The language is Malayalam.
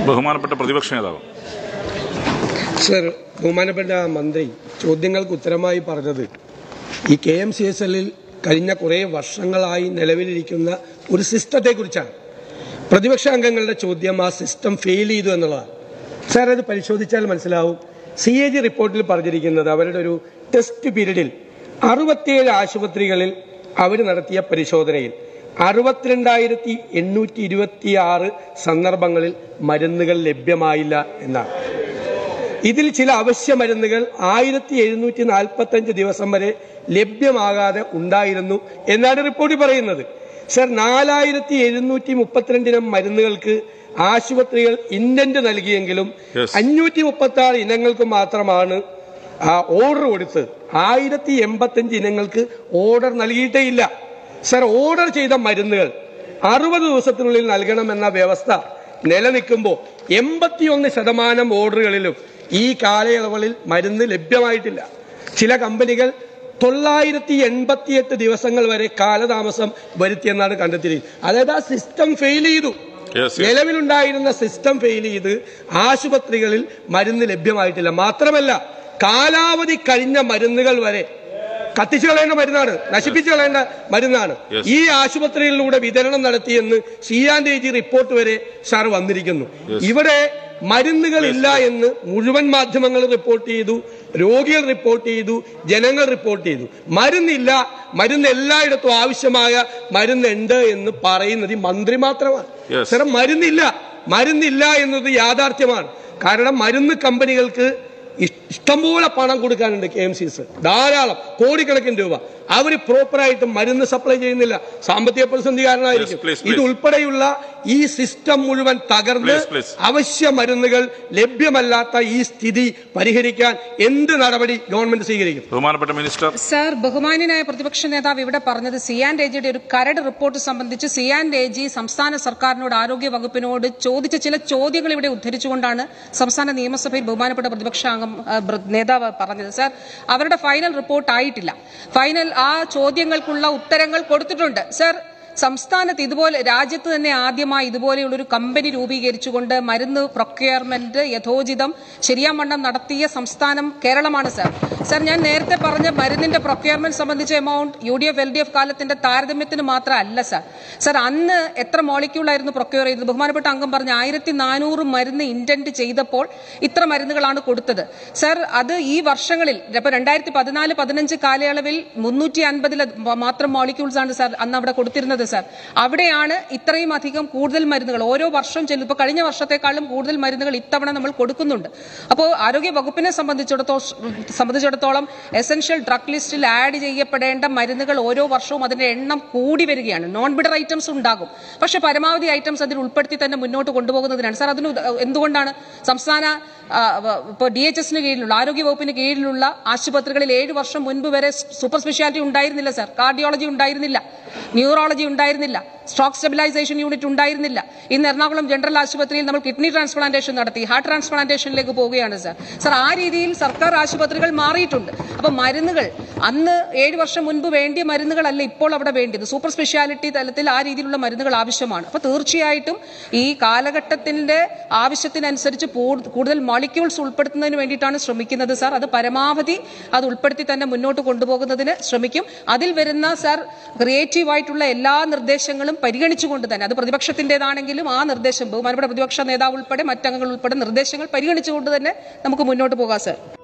ബഹുമാനപ്പെട്ട പ്രതിപക്ഷ നേതാവ്. സർ, ബഹുമാനപ്പെട്ട മന്ത്രി ചോദ്യങ്ങൾക്ക് ഉത്തരമായി പറഞ്ഞത് ഈ KMCSL-ൽ കഴിഞ്ഞ കുറേ വർഷങ്ങളായി നിലവിലിരിക്കുന്ന ഒരു സിസ്റ്റത്തെക്കുറിച്ചാണ്. പ്രതിപക്ഷ അംഗങ്ങളുടെ ചോദ്യം ആ സിസ്റ്റം ഫെയിൽ ചെയ്തു എന്നുള്ളതാണ്. സാർ, അത് പരിശോധിച്ചാൽ മനസ്സിലാവും. CAG റിപ്പോർട്ടിൽ പറഞ്ഞിരിക്കുന്നത് അവരുടെ ഒരു ടെസ്റ്റ് പീരീഡിൽ 67 ആശുപത്രികളിൽ അവർ നടത്തിയ പരിശോധനയിൽ 62,826 സന്ദർഭങ്ങളിൽ മരുന്നുകൾ ലഭ്യമായില്ല എന്നാണ്. ഇതിൽ ചില അവശ്യ മരുന്നുകൾ 1745 ദിവസം വരെ ലഭ്യമാകാതെ ഉണ്ടായിരുന്നു എന്നാണ് റിപ്പോർട്ടിൽ പറയുന്നത്. സർ, 4732 ഇനം മരുന്നുകൾക്ക് ആശുപത്രികൾ ഇന്റന്റ് നൽകിയെങ്കിലും 536 ഇനങ്ങൾക്ക് മാത്രമാണ് ഓർഡർ കൊടുത്തത്. 1085 ഇനങ്ങൾക്ക് ഓർഡർ നൽകിയിട്ടേ ഇല്ല. സർ, ഓർഡർ ചെയ്ത മരുന്നുകൾ 60 ദിവസത്തിനുള്ളിൽ നൽകണമെന്ന വ്യവസ്ഥ നിലനിൽക്കുമ്പോൾ 81% ഓർഡറുകളിലും ഈ കാലയളവിൽ മരുന്ന് ലഭ്യമായിട്ടില്ല. ചില കമ്പനികൾ 988 ദിവസങ്ങൾ വരെ കാലതാമസം വരുത്തിയെന്നാണ് കണ്ടെത്തിയിരിക്കുന്നത്. അതായത് ആ സിസ്റ്റം ഫെയിൽ ചെയ്തു. നിലവിലുണ്ടായിരുന്ന സിസ്റ്റം ഫെയിൽ ചെയ്ത് ആശുപത്രികളിൽ മരുന്ന് ലഭ്യമായിട്ടില്ല. മാത്രമല്ല, കാലാവധി കഴിഞ്ഞ മരുന്നുകൾ വരെ കത്തിച്ചു കളയേണ്ട മരുന്നാണ്, നശിപ്പിച്ചു കളയേണ്ട മരുന്നാണ് ഈ ആശുപത്രികളിലൂടെ വിതരണം നടത്തിയെന്ന് C&AG റിപ്പോർട്ട് വരെ സാർ വന്നിരിക്കുന്നു. ഇവിടെ മരുന്നുകളില്ല എന്ന് മുഴുവൻ മാധ്യമങ്ങൾ റിപ്പോർട്ട് ചെയ്തു, രോഗികൾ റിപ്പോർട്ട് ചെയ്തു, ജനങ്ങൾ റിപ്പോർട്ട് ചെയ്തു. മരുന്നില്ല, മരുന്ന് എല്ലായിടത്തും ആവശ്യമായ മരുന്നുണ്ട് എന്ന് പറയുന്നത് ഈ മന്ത്രി മാത്രമാണ്. സാർ, മരുന്നില്ല എന്നത് യാഥാർത്ഥ്യമാണ്. കാരണം മരുന്ന് കമ്പനികൾക്ക് ഇഷ്ടംപോലെ പണം കൊടുക്കാനുണ്ട്. KMCSL ധാരാളം കോടിക്കണക്കിന് രൂപ അവർ പ്രോപ്പറായിട്ട് മരുന്ന് സപ്ലൈ ചെയ്യുന്നില്ല. സാമ്പത്തിക പ്രതിസന്ധി കാരണമായിരിക്കും. ഇതുൾപ്പെടെയുള്ള ഈ സിസ്റ്റം മുഴുവൻ തകർന്ന് അവശ്യ മരുന്നുകൾ ലഭ്യമല്ലാത്ത ഈ സ്ഥിതി പരിഹരിക്കാൻ എന്ത് നടപടി ഗവൺമെന്റ് സ്വീകരിക്കും? ബഹുമാനപ്പെട്ട മിനിസ്റ്റർ. സർ, ബഹുമാന്യനായ പ്രതിപക്ഷ നേതാവ് ഇവിടെ പറഞ്ഞത് C&AG-യുടെ ഒരു കരട് റിപ്പോർട്ട് സംബന്ധിച്ച് C&AG സംസ്ഥാന സർക്കാരിനോട്, ആരോഗ്യ വകുപ്പിനോട് ചോദിച്ച ചില ചോദ്യങ്ങൾ ഇവിടെ ഉദ്ധരിച്ചുകൊണ്ടാണ് സംസ്ഥാന നിയമസഭയിൽ ബഹുമാനപ്പെട്ട പ്രതിപക്ഷ നേതാവ് പറഞ്ഞത്. സർ, അവരുടെ ഫൈനൽ റിപ്പോർട്ട് ആയിട്ടില്ല. ആ ചോദ്യങ്ങൾക്കുള്ള ഉത്തരങ്ങൾ കൊടുത്തിട്ടുണ്ട്. സർ, സംസ്ഥാനത്ത് ഇതുപോലെ രാജ്യത്ത് തന്നെ ആദ്യമായി ഇതുപോലെയുള്ളൊരു കമ്പനി രൂപീകരിച്ചുകൊണ്ട് മരുന്ന് പ്രൊക്യൂർമെന്റ് യഥോചിതം ശരിയാവണ്ണം നടത്തിയ സംസ്ഥാനം കേരളമാണ്. സർ, ഞാൻ നേരത്തെ പറഞ്ഞ മരുന്നിന്റെ പ്രൊക്യൂർമെന്റ് സംബന്ധിച്ച എമൗണ്ട് UDF LDF കാലത്തിന്റെ താരതമ്യത്തിന് മാത്രമല്ല. സർ, അന്ന് എത്ര മോളിക്യൂളായിരുന്നു പ്രൊക്യൂർ ചെയ്തത്? ബഹുമാനപ്പെട്ട അംഗം പറഞ്ഞ 1400 മരുന്ന് ഇന്റന്റ് ചെയ്തപ്പോൾ ഇത്ര മരുന്നുകളാണ് കൊടുത്തത്. സർ, അത് ഈ വർഷങ്ങളിൽ ഇപ്പൊ 2014-15 കാലയളവിൽ 350 മാത്രം മോളിക്യൂൾസ് ആണ് സർ അന്ന് അവിടെ കൊടുത്തിരുന്നത്. സർ, അവിടെയാണ് ഇത്രയും അധികം കൂടുതൽ മരുന്നുകൾ ഓരോ വർഷം ചെല്ലും. ഇപ്പൊ കഴിഞ്ഞ വർഷത്തെക്കാളും കൂടുതൽ മരുന്നുകൾ ഇത്തവണ നമ്മൾ കൊടുക്കുന്നുണ്ട്. അപ്പോൾ ആരോഗ്യ വകുപ്പിനെ സംബന്ധിച്ചിടത്തോളം എസൻഷ്യൽ ഡ്രഗ് ലിസ്റ്റിൽ ആഡ് ചെയ്യപ്പെടേണ്ട മരുന്നുകൾ ഓരോ വർഷവും അതിന്റെ എണ്ണം കൂടി വരികയാണ്. നോൺ ബിഡർ ഐറ്റംസ് ഉണ്ടാകും, പക്ഷെ പരമാവധി ഐറ്റംസ് അതിൽ ഉൾപ്പെടുത്തി തന്നെ മുന്നോട്ട് കൊണ്ടുപോകുന്നതിനാണ്. സാർ, അതിന് എന്തുകൊണ്ടാണ് സംസ്ഥാന ഇപ്പോൾ DHS-ന് കീഴിലുള്ള ആരോഗ്യ വകുപ്പിന് കീഴിലുള്ള ആശുപത്രികളിൽ 7 വർഷം മുൻപ് വരെ സൂപ്പർ സ്പെഷ്യാലിറ്റി ഉണ്ടായിരുന്നില്ല. സർ, കാർഡിയോളജി ഉണ്ടായിരുന്നില്ല, ന്യൂറോളജി ഉണ്ടായിരുന്നില്ല, സ്ട്രോക്ക് സ്റ്റെബിലൈസേഷൻ യൂണിറ്റ് ഉണ്ടായിരുന്നില്ല. ഇന്ന് എറണാകുളം ജനറൽ ആശുപത്രിയിൽ നമ്മൾ കിഡ്നി ട്രാൻസ്പ്ലാന്റേഷൻ നടത്തി, ഹാർട്ട് ട്രാൻസ്പ്ലാന്റേഷനിലേക്ക് പോവുകയാണ്. സർ, ആ രീതിയിൽ സർക്കാർ ആശുപത്രികൾ മാറിയിട്ടുണ്ട്. അപ്പൊ മരുന്നുകൾ അന്ന് 7 വർഷം മുൻപ് വേണ്ടിയ മരുന്നുകളല്ല ഇപ്പോൾ അവിടെ വേണ്ടത്. സൂപ്പർ സ്പെഷ്യാലിറ്റി തലത്തിൽ ആ രീതിയിലുള്ള മരുന്നുകൾ ആവശ്യമാണ്. അപ്പൊ തീർച്ചയായിട്ടും ഈ കാലഘട്ടത്തിന്റെ ആവശ്യത്തിനനുസരിച്ച് കൂടുതൽ മോളിക്യൂൾസ് ഉൾപ്പെടുത്തുന്നതിന് വേണ്ടിയിട്ടാണ് ശ്രമിക്കുന്നത്. സാർ, അത് പരമാവധി അത് ഉൾപ്പെടുത്തി തന്നെ മുന്നോട്ട് കൊണ്ടുപോകുന്നതിന് ശ്രമിക്കും. അതിൽ വരുന്ന സാർ ക്രിയേറ്റീവായിട്ടുള്ള എല്ലാ നിർദ്ദേശങ്ങളും പരിഗണിച്ചുകൊണ്ട് തന്നെ, അത് പ്രതിപക്ഷത്തിന്റേതാണെങ്കിലും ആ നിർദ്ദേശം ബഹുമാനപ്പെട്ട പ്രതിപക്ഷ നേതാവ് ഉൾപ്പെടെ മറ്റംഗങ്ങൾ ഉൾപ്പെടെ നിർദ്ദേശങ്ങൾ പരിഗണിച്ചുകൊണ്ട് തന്നെ നമുക്ക് മുന്നോട്ട് പോകാം. സാർ.